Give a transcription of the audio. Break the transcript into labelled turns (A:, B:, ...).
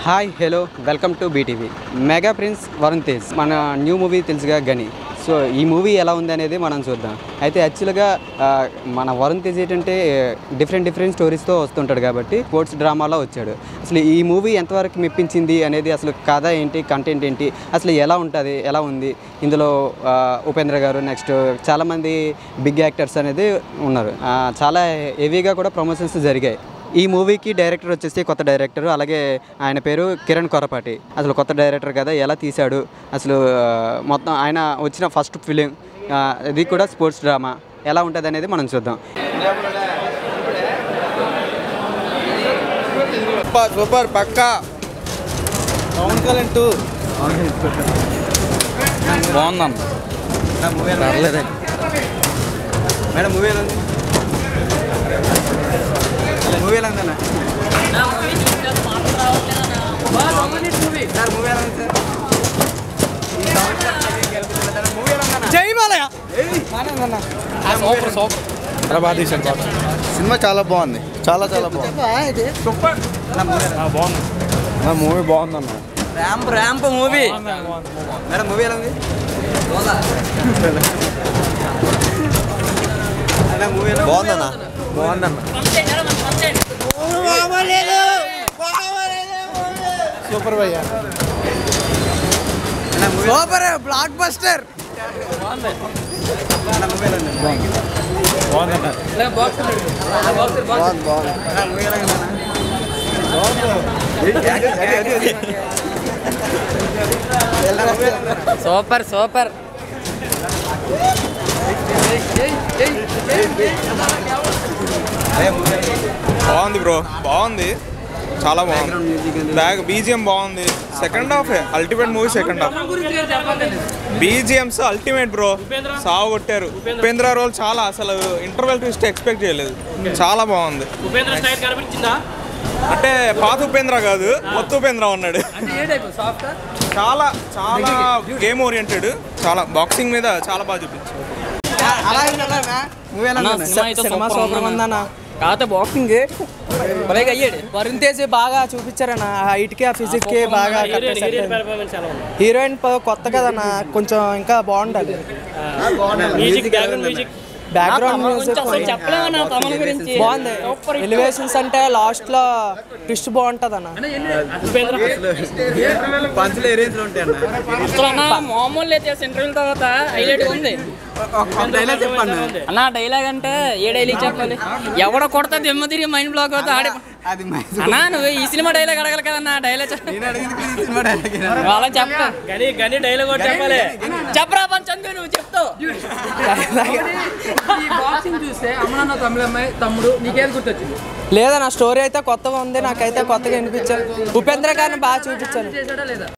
A: Hi hello welcome to BTV. Mega prince Varun Tej మన new movie తెలుసుగా గని. సో ఈ మూవీ ఎలా ఉంది అనేది మనం చూద్దాం. అయితే యాక్చువల్గా మన వరుణ్ తేజ్ ఏంటంటే డిఫరెంట్ స్టోరీస్తో వస్తుంటాడు కాబట్టి స్పోర్ట్స్ డ్రామాలో వచ్చాడు. అసలు ఈ మూవీ ఎంతవరకు మెప్పించింది అనేది, అసలు కథ ఏంటి, కంటెంట్ ఏంటి, అసలు ఎలా ఉంటుంది, ఎలా ఉంది ఇందులో ఉపేంద్ర గారు, నెక్స్ట్ చాలామంది బిగ్ యాక్టర్స్ అనేది ఉన్నారు. చాలా హెవీగా కూడా ప్రమోషన్స్ జరిగాయి. ఈ మూవీకి డైరెక్టర్ వచ్చేసి కొత్త డైరెక్టర్, అలాగే ఆయన పేరు కిరణ్ కొరపాటి. అసలు కొత్త డైరెక్టర్ కదా, ఎలా తీశాడు, అసలు మొత్తం ఆయన వచ్చిన ఫస్ట్ ఫిలిం ఇది కూడా స్పోర్ట్స్ డ్రామా ఎలా ఉంటుంది అనేది మనం చూద్దాం.
B: సూపర్ పక్కా బాగుందన్న.
A: మేడం మూవీ ఎలా ఉంది? మూవీ ఎలా ఉందన్న?
B: సినిమా చాలా బాగుంది, చాలా బాగుంది. మూవీ బాగుందన్న.
A: Ramp movie. మేడం మూవీ ఎలా ఉంది?
B: బాగుందన్న. సూపర్ భయ్యా,
A: super blockbuster.
C: Super super
B: బాగుంది బ్రో, బాగుంది, చాలా బాగుంది. బ్యాక్ బీజిఎం బాగుంది. Second half ultimate movie. Second half BGMs ultimate bro, సాగు కొట్టారు. ఉపేంద్ర రోల్ చాలా, అసలు ఇంటర్వెల్ ట్విస్ట్ ఎక్స్పెక్ట్ చేయలేదు. చాలా బాగుంది. అంటే పాత ఉపేంద్ర కాదు, కొత్త ఉపేంద్ర ఉన్నాడు. చాలా గేమ్ ఓరియంటెడ్, చాలా బాక్సింగ్ మీద చాలా బాగా చూపించారు.
C: సినిమా సూపర్ ఉందన్న. కాకపోతే బాక్సింగ్ భలేగా అయ్యాడు. వరుణ్ తేజ్ బాగా చూపించారన్న. హైట్ కి, ఆ ఫిజిక్ కి బాగా. హీరోయిన్ కొత్త కదన్న, కొంచెం ఇంకా బాగుండాలి. బ్యాక్గ్రౌండ్ మ్యూజిక్ బాగుంది. ఎలివేషన్స్ అంటే లాస్ట్ లో ట్విస్ట్ బాగుంటది అన్న. మామూలు అయితే ఇంటర్వ్యూ తర్వాత హైలైట్ ఉంది అన్న. డైలాగ్ అంటే ఏ డైలాగ్ చెప్పాలి? ఎవడ కొడతా దెమ్మ తిరిగి మైండ్ బ్లాక్ అవుతా ఆడే అన్నా. నువ్వు ఈ సినిమా డైలాగ్ అడగాలి కదన్నా. డైలాగ్ వాళ్ళని చెప్తా గని డైలాగ్ చెప్పాలి. చెప్పరా పంచందు, నువ్వు చెప్తావు. చూస్తే అమ్మ తమిళమ్మాయి తమ్ముడు నీకేది గుర్తొచ్చింది? లేదా నా స్టోరీ అయితే కొత్తగా ఉంది, నాకైతే కొత్తగా వినిపించారు. ఉపేంద్ర గారిని బాగా చూపించాను.